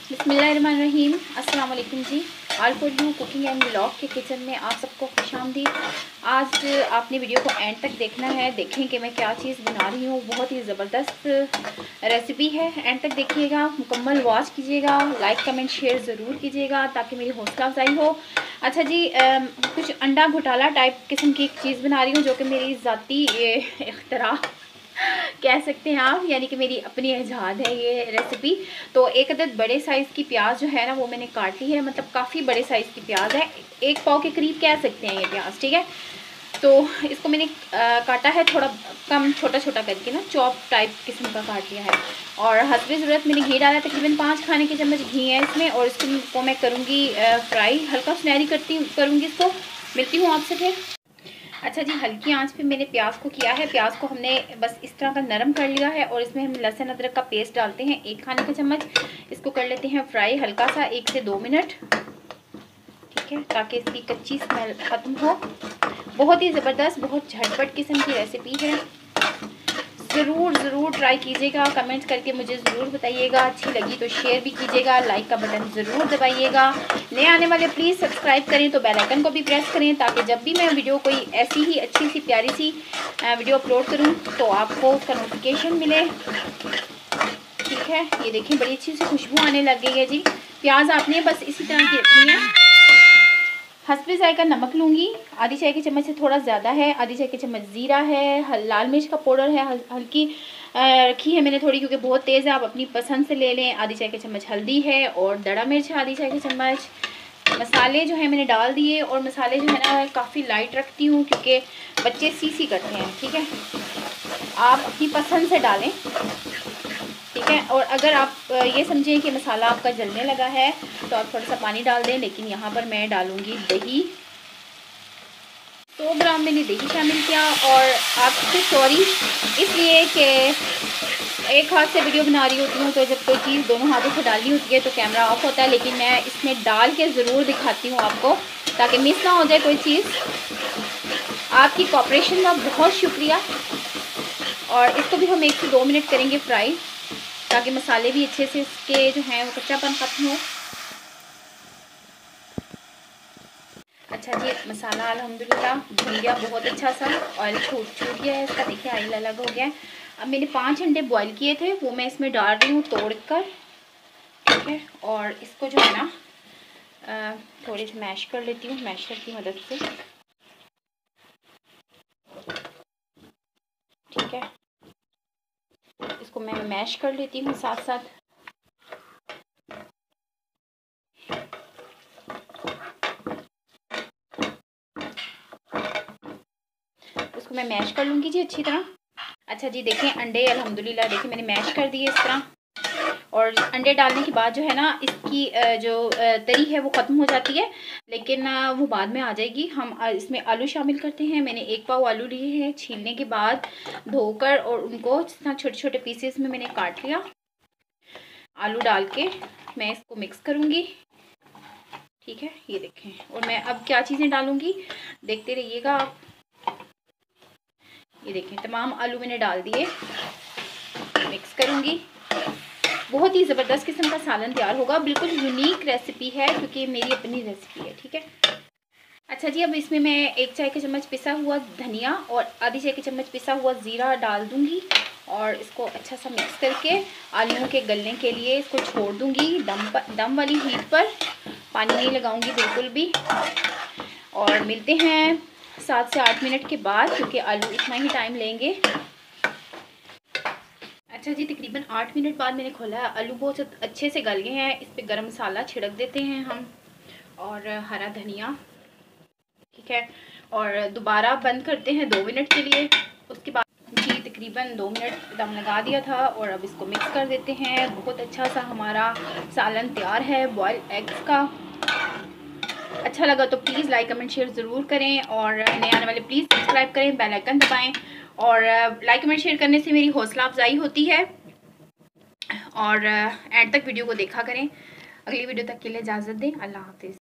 बिस्मिल्लाहिर्रहमानिर्रहीम। अस्सलाम वालेकुम जी। All for you cooking and vlog के किचन में आप सबको खुशामदीद। आज आपने वीडियो को एंड तक देखना है, देखें कि मैं क्या चीज़ बना रही हूँ। बहुत ही ज़बरदस्त रेसिपी है, एंड तक देखिएगा, मुकम्मल वॉच कीजिएगा, लाइक कमेंट शेयर ज़रूर कीजिएगा ताकि मेरी हौसला अफजाई हो। अच्छा जी, कुछ अंडा घोटाला टाइप किस्म की एक चीज़ बना रही हूँ जो कि मेरी ज़ाती इख्तरा कह सकते हैं आप, यानी कि मेरी अपनी इजाद है ये रेसिपी। तो एक अदद बड़े साइज़ की प्याज जो है ना वो मैंने काट ली है, मतलब काफ़ी बड़े साइज़ की प्याज है, 1 पाव के करीब कह सकते हैं ये प्याज, ठीक है। तो इसको मैंने काटा है थोड़ा कम छोटा छोटा करके ना, चॉप टाइप किस्म का काट लिया है। और हस्बे ज़रूरत मैंने घी डाला, तकरीबन 5 खाने के चम्मच घी है इसमें। और इसको मैं करूँगी फ्राई, हल्का सुनहरी करूँगी इसको। मिलती हूँ आपसे फिर। अच्छा जी, हल्की आंच पे मैंने प्याज को किया है। प्याज को हमने बस इस तरह का नरम कर लिया है और इसमें हम लहसुन अदरक का पेस्ट डालते हैं 1 खाने का चम्मच। इसको कर लेते हैं फ्राई हल्का सा 1 से 2 मिनट, ठीक है, ताकि इसकी कच्ची स्मेल ख़त्म हो। बहुत ही ज़बरदस्त, बहुत झटपट किस्म की रेसिपी है। ज़रूर ट्राई कीजिएगा, कमेंट्स करके मुझे ज़रूर बताइएगा। अच्छी लगी तो शेयर भी कीजिएगा, लाइक का बटन ज़रूर दबाइएगा। नए आने वाले प्लीज़ सब्सक्राइब करें, तो बेल आइकन को भी प्रेस करें ताकि जब भी मैं वीडियो कोई ऐसी ही अच्छी सी प्यारी सी वीडियो अपलोड करूं तो आपको उसका नोटिफिकेशन मिले, ठीक है। ये देखिए बड़ी अच्छी सी खुशबू आने लग गई है जी। प्याज आपने बस इसी तरह की रखनी है। हस्बे ज़ायका नमक लूँगी, आधी चाय की चम्मच से थोड़ा ज़्यादा है। आधी चाय की चम्मच ज़ीरा है। लाल मिर्च का पाउडर है, हल्की रखी है मैंने थोड़ी, क्योंकि बहुत तेज़ है, आप अपनी पसंद से ले लें। आधी चाय की चम्मच हल्दी है और दड़ा मिर्च है आधी चाय की चम्मच। मसाले जो है मैंने डाल दिए, और मसाले जो है ना काफ़ी लाइट रखती हूँ क्योंकि बच्चे सी करते हैं, ठीक है। आप अपनी पसंद से डालें, ठीक है। और अगर आप ये समझें कि मसाला आपका जलने लगा है तो आप थोड़ा सा पानी डाल दें, लेकिन यहाँ पर मैं डालूँगी दही। 100 ग्राम मैंने दही शामिल किया। और आपसे सॉरी इसलिए कि एक हाथ से वीडियो बना रही होती हूँ, तो जब कोई चीज़ दोनों हाथों से डालनी होती है तो कैमरा ऑफ होता है, लेकिन मैं इसमें डाल के ज़रूर दिखाती हूँ आपको ताकि मिस ना हो जाए कोई चीज़। आपकी कोऑपरेशन का बहुत शुक्रिया। और इसको भी हम 1 से 2 मिनट करेंगे फ्राई, ताकि मसाले भी अच्छे से इसके जो हैं वो कच्चापन ख़त्म हो। अच्छा जी, मसाला अल्हम्दुलिल्लाह भुन गया बहुत अच्छा सा, ऑयल छूट गया है इसका, देखिए ऑयल अलग हो गया है। अब मैंने 5 अंडे बॉईल किए थे, वो मैं इसमें डाल रही हूँ तोड़कर, ठीक है। और इसको जो है ना थोड़ी सी मैश कर लेती हूँ मैशर की मदद से, ठीक है। इसको मैं मैश कर लेती हूँ साथ साथ। इसको मैं मैश कर लूँगी जी अच्छी तरह। अच्छा जी, देखें अंडे अल्हम्दुलिल्लाह देखिए मैंने मैश कर दिए इस तरह। और अंडे डालने के बाद जो है ना इसकी जो तरी है वो ख़त्म हो जाती है, लेकिन वो बाद में आ जाएगी। हम इसमें आलू शामिल करते हैं। मैंने 1 पाव आलू लिए हैं, छीलने के बाद धोकर, और उनको जिस तरह छोटे छोटे पीसेस में मैंने काट लिया। आलू डाल के मैं इसको मिक्स करूँगी, ठीक है। ये देखें, और मैं अब क्या चीज़ें डालूँगी देखते रहिएगा आप। ये देखें तमाम आलू मैंने डाल दिए, मिक्स करूँगी। बहुत ही ज़बरदस्त किस्म का सालन तैयार होगा, बिल्कुल यूनिक रेसिपी है क्योंकि मेरी अपनी रेसिपी है, ठीक है। अच्छा जी, अब इसमें मैं 1 चाय का चम्मच पिसा हुआ धनिया और आधी चाय की चम्मच पिसा हुआ ज़ीरा डाल दूँगी, और इसको अच्छा सा मिक्स करके आलूओं के गलने के लिए इसको छोड़ दूँगी दम वाली हीट पर। पानी नहीं लगाऊँगी बिल्कुल भी। और मिलते हैं 7 से 8 मिनट के बाद, क्योंकि आलू इतना ही टाइम लेंगे। अच्छा जी, तकरीबन 8 मिनट बाद मैंने खोला है, आलू बहुत अच्छे से गल गए हैं। इस पे गरम मसाला छिड़क देते हैं हम, और हरा धनिया, ठीक है। और दोबारा बंद करते हैं 2 मिनट के लिए। उसके बाद जी तकरीबन 2 मिनट दम लगा दिया था, और अब इसको मिक्स कर देते हैं। बहुत अच्छा सा हमारा सालन तैयार है बॉयल एग्स का। अच्छा लगा तो प्लीज़ लाइक कमेंट शेयर ज़रूर करें, और नए आने वाले प्लीज़ सब्सक्राइब करें, बेल आइकन दबाएं। और लाइक कमेंट शेयर करने से मेरी हौसला अफजाई होती है। और एंड तक वीडियो को देखा करें। अगली वीडियो तक के लिए इजाज़त दें। अल्लाह हाफ़िज़।